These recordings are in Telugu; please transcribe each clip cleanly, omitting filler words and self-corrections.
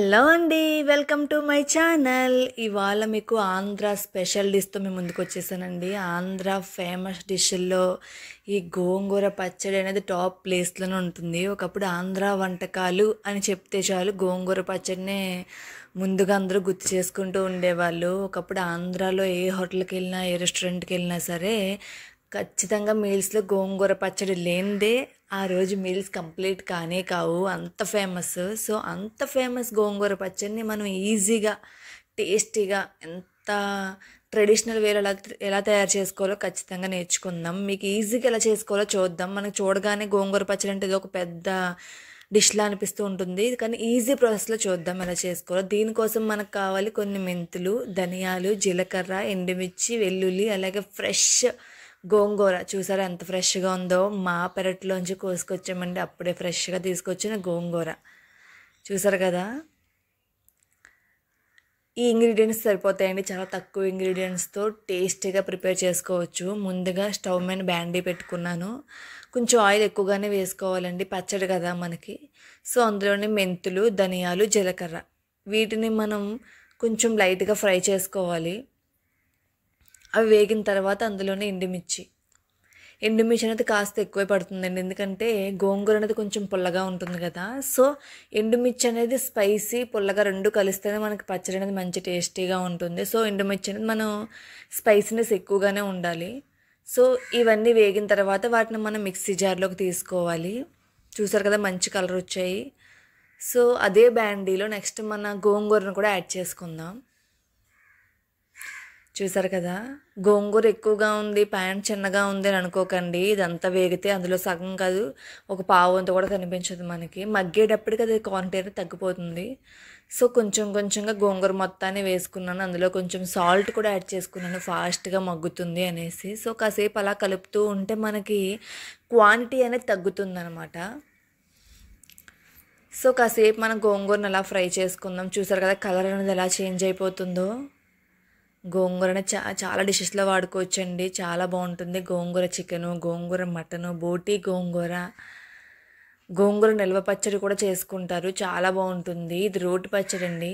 హలో అండి, వెల్కమ్ టు మై ఛానల్. ఇవాళ మీకు ఆంధ్ర స్పెషల్ డిష్తో మేము ముందుకు వచ్చేసానండి. ఆంధ్ర ఫేమస్ డిష్ల్లో ఈ గోంగూర పచ్చడి అనేది టాప్ ప్లేస్లోనే ఉంటుంది. ఒకప్పుడు ఆంధ్ర వంటకాలు అని చెప్తే చాలు గోంగూర పచ్చడినే ముందుగా అందరూ గుర్తు చేసుకుంటూ ఉండేవాళ్ళు. ఒకప్పుడు ఆంధ్రాలో ఏ హోటల్కి వెళ్ళినా, ఏ రెస్టారెంట్కి వెళ్ళినా సరే ఖచ్చితంగా మీల్స్లో గోంగూర పచ్చడి లేనిదే ఆ రోజు మీల్స్ కంప్లీట్ కానే కావు, అంత ఫేమస్. సో అంత ఫేమస్ గోంగూర పచ్చడిని మనం ఈజీగా టేస్టీగా ఎంత ట్రెడిషనల్ వేలో ఎలా తయారు చేసుకోవాలో ఖచ్చితంగా నేర్చుకుందాం. మీకు ఈజీగా ఎలా చేసుకోవాలో చూద్దాం. మనకు చూడగానే గోంగూర పచ్చడి అంటే ఇది ఒక పెద్ద డిష్లా అనిపిస్తూ ఉంటుంది, కానీ ఈజీ ప్రాసెస్లో చూద్దాం ఎలా చేసుకోవాలో. దీనికోసం మనకు కావాలి కొన్ని మెంతులు, ధనియాలు, జీలకర్ర, ఎండుమిర్చి, వెల్లుల్లి, అలాగే ఫ్రెష్ గోంగూర. చూసారా ఎంత ఫ్రెష్గా ఉందో, మా పెరట్లోంచి కోసుకొచ్చామండి, అప్పుడే ఫ్రెష్గా తీసుకొచ్చిన గోంగూర. చూసారు కదా, ఈ ఇంగ్రీడియంట్స్ సరిపోతాయండి. చాలా తక్కువ ఇంగ్రీడియంట్స్తో టేస్టీగా ప్రిపేర్ చేసుకోవచ్చు. ముందుగా స్టవ్ మీద బ్యాండీ పెట్టుకున్నాను. కొంచెం ఆయిల్ ఎక్కువగానే వేసుకోవాలండి, పచ్చడి కదా మనకి. సో అందులోనే మెంతులు, ధనియాలు, జీలకర్ర వీటిని మనం కొంచెం లైట్గా ఫ్రై చేసుకోవాలి. అవి వేగిన తర్వాత అందులోనే ఎండుమిర్చి అనేది కాస్త ఎక్కువే పడుతుందండి, ఎందుకంటే గోంగూర అనేది కొంచెం పుల్లగా ఉంటుంది కదా. సో ఎండుమిర్చి అనేది స్పైసీ, పుల్లగా రెండు కలిస్తేనే మనకి పచ్చడి అనేది మంచి టేస్టీగా ఉంటుంది. సో ఎండుమిర్చి అనేది మనం స్పైసీనెస్ ఎక్కువగానే ఉండాలి. సో ఇవన్నీ వేగిన తర్వాత వాటిని మనం మిక్సీ జార్లోకి తీసుకోవాలి. చూసారు కదా మంచి కలర్ వచ్చాయి. సో అదే బ్యాండీలో నెక్స్ట్ మన గోంగూరను కూడా యాడ్ చేసుకుందాం. చూసారు కదా, గోంగూర ఎక్కువగా ఉంది, ప్యాన్ చిన్నగా ఉంది అని అనుకోకండి. ఇదంతా వేగితే అందులో సగం కాదు, ఒక పావు అంత కూడా కనిపించదు మనకి. మగ్గేటప్పటికి అది క్వాంటిటీ అనేది తగ్గిపోతుంది. సో కొంచెం కొంచెంగా గోంగూర మొత్తాన్ని వేసుకున్నాను. అందులో కొంచెం సాల్ట్ కూడా యాడ్ చేసుకున్నాను, ఫాస్ట్గా మగ్గుతుంది అనేసి. సో కాసేపు అలా కలుపుతూ ఉంటే మనకి క్వాంటిటీ అనేది తగ్గుతుంది అనమాట. సో కాసేపు మనం గోంగూరను అలా ఫ్రై చేసుకుందాం. చూసారు కదా కలర్ అనేది ఎలా చేంజ్ అయిపోతుందో. గోంగూరని చాలా డిషెస్లో వాడుకోవచ్చండి, చాలా బాగుంటుంది. గోంగూర చికెను, గోంగూర మటను, బోటి గోంగూర నిల్వ పచ్చడి కూడా చేసుకుంటారు, చాలా బాగుంటుంది. ఇది రోటి పచ్చడి అండి.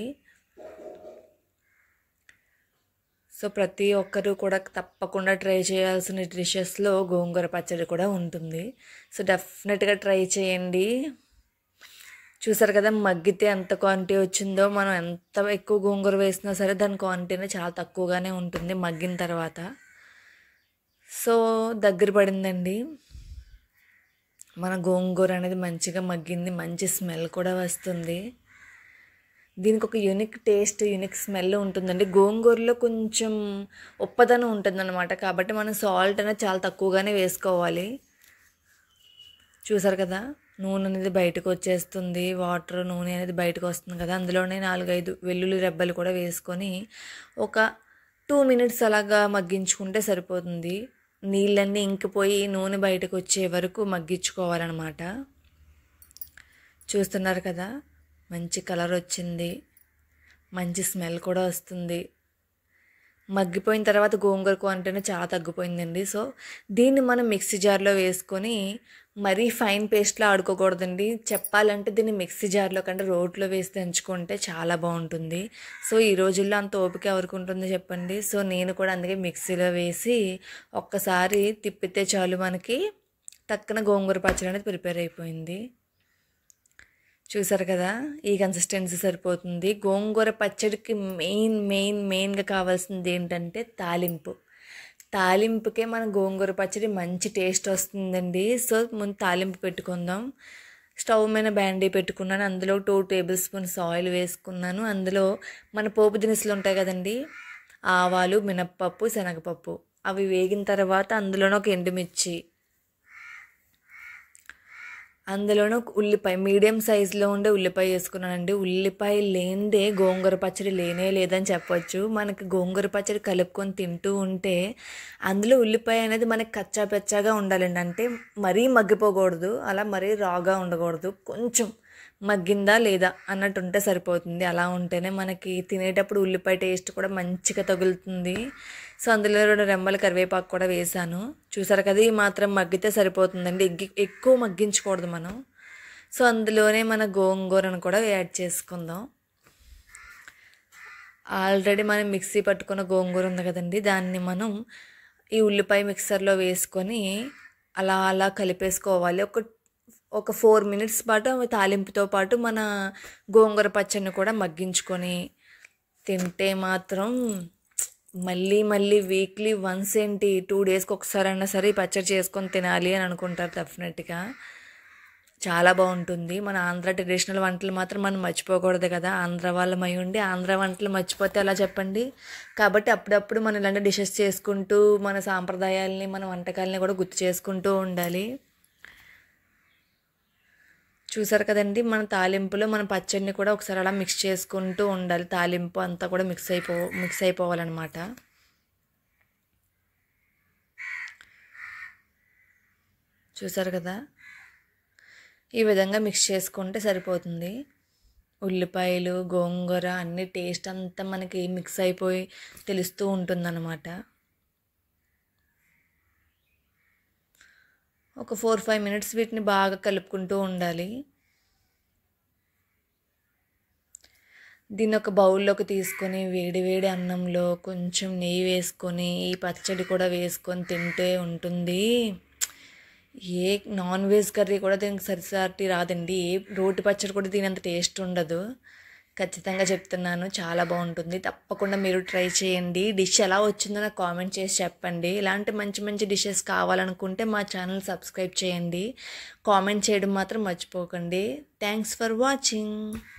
సో ప్రతి ఒక్కరూ కూడా తప్పకుండా ట్రై చేయాల్సిన డిషెస్లో గోంగూర పచ్చడి కూడా ఉంటుంది. సో డెఫినెట్గా ట్రై చేయండి. చూసారు కదా మగ్గితే ఎంత క్వాంటిటీ వచ్చిందో. మనం ఎంత ఎక్కువ గోంగూర వేసినా సరే దాని క్వాంటిటీ చాలా తక్కువగానే ఉంటుంది మగ్గిన తర్వాత. సో దగ్గర పడిందండి, మన గోంగూర అనేది మంచిగా మగ్గింది, మంచి స్మెల్ కూడా వస్తుంది. దీనికి ఒక యూనిక్ టేస్ట్, యూనిక్ స్మెల్ ఉంటుందండి. గోంగూరలో కొంచెం ఉప్పదనం ఉంటుందన్నమాట, కాబట్టి మనం సాల్ట్ అనేది చాలా తక్కువగానే వేసుకోవాలి. చూసారు కదా నూనె అనేది బయటకు వచ్చేస్తుంది, నూనె అనేది బయటకు వస్తుంది కదా. అందులోనే 4-5 వెల్లుల్లి రెబ్బలు కూడా వేసుకొని ఒక 2 minutes అలాగా మగ్గించుకుంటే సరిపోతుంది. నీళ్ళన్నీ ఇంకిపోయి నూనె బయటకు వచ్చే వరకు మగ్గించుకోవాలన్నమాట. చూస్తున్నారు కదా మంచి కలర్ వచ్చింది, మంచి స్మెల్ కూడా వస్తుంది. మగ్గిపోయిన తర్వాత గోంగూర క్వాంటిటీ చాలా తగ్గిపోయిందండి. సో దీన్ని మనం మిక్సీ జార్లో వేసుకొని మరీ ఫైన్ పేస్ట్లో ఆడుకోకూడదండి. చెప్పాలంటే దీన్ని మిక్సీ జార్లో కంటే రోట్లో వేసి దంచుకుంటే చాలా బాగుంటుంది. సో ఈ రోజుల్లో అంత ఓపిక ఎవరికి ఉంటుంది చెప్పండి. సో నేను కూడా అందుకే మిక్సీలో వేసి ఒక్కసారి తిప్పితే చాలు మనకి టక్కున గోంగూర పచ్చడి అనేది ప్రిపేర్ అయిపోయింది. చూసారు కదా ఈ కన్సిస్టెన్సీ సరిపోతుంది. గోంగూర పచ్చడికి మెయిన్గా కావాల్సింది ఏంటంటే తాలింపుకే మన గోంగూర పచ్చడి మంచి టేస్ట్ వస్తుందండి. సో ముందు తాలింపు పెట్టుకుందాం. స్టవ్ మీద బ్యాండీ పెట్టుకున్నాను, అందులో 2 tablespoons ఆయిల్ వేసుకున్నాను. అందులో మన పోపు దినుసులు ఉంటాయి కదండి, ఆవాలు, మినప్పప్పు, శనగపప్పు, అవి వేగిన తర్వాత అందులోనే ఒక ఎండుమిర్చి, అందులోనూ ఒక ఉల్లిపాయ, మీడియం సైజులో ఉండే ఉల్లిపాయ వేసుకున్నానండి. ఉల్లిపాయ లేనిదే గోంగూర పచ్చడి లేనే లేదని చెప్పొచ్చు. మనకి గోంగూర పచ్చడి కలుపుకొని తింటూ ఉంటే అందులో ఉల్లిపాయ అనేది మనకి కచ్చా పెచ్చాగా ఉండాలండి, అంటే మరీ మగ్గిపోకూడదు, అలా మరీ రాగా ఉండకూడదు. కొంచెం మగ్గిందా లేదా అన్నట్టు ఉంటే సరిపోతుంది. అలా ఉంటేనే మనకి తినేటప్పుడు ఉల్లిపాయ టేస్ట్ కూడా మంచిగా తగులుతుంది. సో అందులో 2 రెమ్మల కరివేపాకు కూడా వేసాను. చూసారు కదా ఈ మాత్రం మగ్గితే సరిపోతుందండి, ఎక్కువ మగ్గించకూడదు మనం. సో అందులోనే మన గోంగూరను కూడా యాడ్ చేసుకుందాం. ఆల్రెడీ మనం మిక్సీ పట్టుకున్న గోంగూర ఉంది కదండి, దాన్ని మనం ఈ ఉల్లిపాయ మిక్సర్లో వేసుకొని అలా అలా కలిపేసుకోవాలి. ఒక 4 మినిట్స్ పాటు తాలింపుతో పాటు మన గోంగూర పచ్చడిని కూడా మగ్గించుకొని తింటే మాత్రం మళ్ళీ మళ్ళీ వీక్లీ వన్స్ ఏంటి 2 డేస్కి ఒకసారైనా సరే ఈ పచ్చడి చేసుకొని తినాలి అని అనుకుంటారు డెఫినెట్గా. చాలా బాగుంటుంది. మన ఆంధ్ర ట్రెడిషనల్ వంటలు మాత్రం మనం మర్చిపోకూడదు కదా. ఆంధ్ర వాళ్ళమై ఉండి ఆంధ్ర వంటలు మర్చిపోతే ఎలా చెప్పండి. కాబట్టి అప్పుడప్పుడు మనం ఇలాంటి డిషెస్ చేసుకుంటూ మన సాంప్రదాయాల్ని మన వంటకాలని కూడా గుర్తు చేసుకుంటూ ఉండాలి. చూసారు కదండి, మన తాలింపులో మన పచ్చడిని కూడా ఒకసారి అలా మిక్స్ చేసుకుంటూ ఉండాలి. తాలింపు అంతా కూడా మిక్స్ అయిపోవాలన్నమాట. చూసారు కదా, ఈ విధంగా మిక్స్ చేసుకుంటే సరిపోతుంది. ఉల్లిపాయలు గోంగూర అన్ని టేస్ట్ అంతా మనకి మిక్స్ అయిపోయి తెలుస్తూ ఉంటుందన్నమాట. ఒక 4-5 మినిట్స్ వీటిని బాగా కలుపుకుంటూ ఉండాలి. దీన్ని ఒక బౌల్లోకి తీసుకొని వేడి వేడి అన్నంలో కొంచెం నెయ్యి వేసుకొని ఈ పచ్చడి కూడా వేసుకొని తింటే ఉంటుంది. ఏ నాన్ వెజ్ కర్రీ కూడా దీనికి సరిసాటి రాదండి. ఏ రోటి పచ్చడి కూడా దీనంత టేస్ట్ ఉండదు. ఖచ్చితంగా చెప్తున్నాను, చాలా బాగుంటుంది. తప్పకుండా మీరు ట్రై చేయండి. డిష్ ఎలా వచ్చిందో నాకు కామెంట్ చేసి చెప్పండి. ఇలాంటి మంచి మంచి డిషెస్ కావాలనుకుంటే మా ఛానల్ సబ్స్క్రైబ్ చేయండి. కామెంట్ చేయడం మాత్రం మర్చిపోకండి. Thanks for watching.